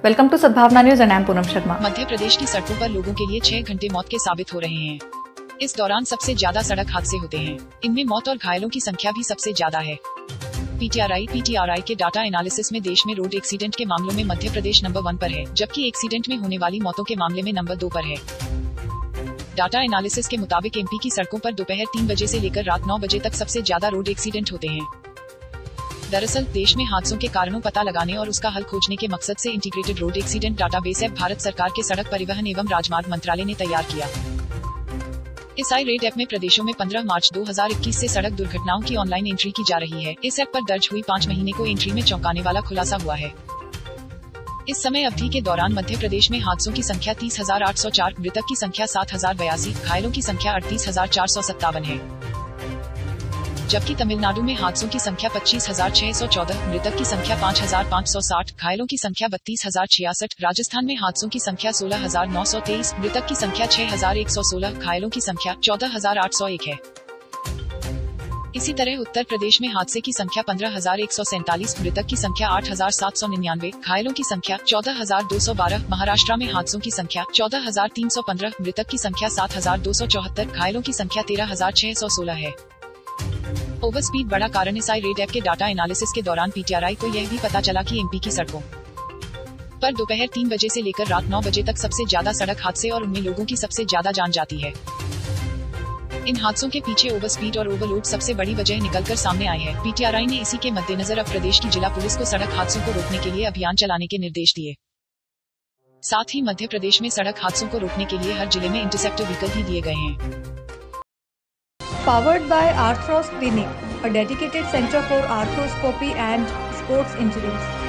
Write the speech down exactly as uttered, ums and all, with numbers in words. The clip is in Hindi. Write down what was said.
Welcome to Sadbhavna news and I am Poonam Sharma. Madhya Pradesh की सड़कों पर लोगों के लिए छह घंटे मौत के साबित हो रहे हैं। इस दौरान सबसे ज्यादा सड़क हादसे होते हैं। इनमें मौत और घायलों की संख्या भी सबसे ज्यादा है। पीटीआरआई पीटीआरआई के डाटा एनालिसिस में देश में रोड एक्सीडेंट के मामलों में मध्य प्रदेश नंबर वन पर है, जबकि एक्सीडेंट में होने वाली मौतों के मामले में नंबर दो पर है। डाटा एनालिसिस के मुताबिक एमपी की सड़कों पर दोपहर तीन बजे से लेकर रात नौ बजे तक सबसे ज्यादा रोड एक्सीडेंट होते हैं। दरअसल देश में हादसों के कारणों पता लगाने और उसका हल खोजने के मकसद से integrated road accident database app Bharat सरकार के सड़क परिवहन एवं राजमार्ग मंत्रालय ने तैयार किया। इस आई रेड ऐप में प्रदेशों में पंद्रह मार्च दो हज़ार इक्कीस से सड़क दुर्घटनाओं की ऑनलाइन एंट्री की जा रही है। इस ऐप पर दर्ज हुई पाँच महीने को एंट्री में चौंकाने वाला खुलासा हुआ है। इस समय अवधि के दौरान मध्य प्रदेश में हादसों की संख्या तीस हजार आठ सौ चार, मृतक की संख्या सात हजार बयासी, घायलों की संख्या अड़तीस हजार चार सौ सत्तावन है। जबकि तमिलनाडु में हादसों की संख्या पच्चीस हजार छह सौ चौदह, मृतक की संख्या पाँच हजार पाँच सौ साठ, घायलों की संख्या बत्तीस हजार छियासठ। राजस्थान में हादसों की संख्या सोलह हजार नौ सौ तेईस, मृतक की संख्या छह हजार एक सौ सोलह, घायलों की संख्या चौदह हजार आठ सौ एक है। इसी तरह उत्तर प्रदेश में हादसे की संख्या पंद्रह हजार एक सौ सैंतालीस, मृतक की संख्या आठ हजार सात सौ निन्यानवे, घायलों की संख्या चौदह हजार दो सौ बारह। महाराष्ट्र में हादसों की संख्या चौदह हजार तीन सौ पंद्रह, मृतक की संख्या सात हजार दो सौ चौहत्तर, घायलों की संख्या तेरह हजार छह सौ सोलह है। ओवर स्पीड बड़ा कारण। इस आई रेड ऐप के डाटा एनालिसिस के दौरान पीटीआरआई को यह भी पता चला कि एमपी की सड़कों पर दोपहर तीन बजे से लेकर रात नौ बजे तक सबसे ज्यादा सड़क हादसे और उनमें लोगों की सबसे ज्यादा जान जाती है। इन हादसों के पीछे ओवर स्पीड और ओवरलोड सबसे बड़ी वजह निकलकर सामने आई है। पीटीआरआई ने इसी के मद्देनजर अब प्रदेश की जिला पुलिस को सड़क हादसों को रोकने के लिए अभियान चलाने के निर्देश दिए। साथ ही मध्य प्रदेश में सड़क हादसों को रोकने के लिए हर जिले में इंटरसेप्टर व्हीकल भी दिए गए हैं। Powered by Arthros Clinic, a dedicated center for arthroscopy and sports injuries.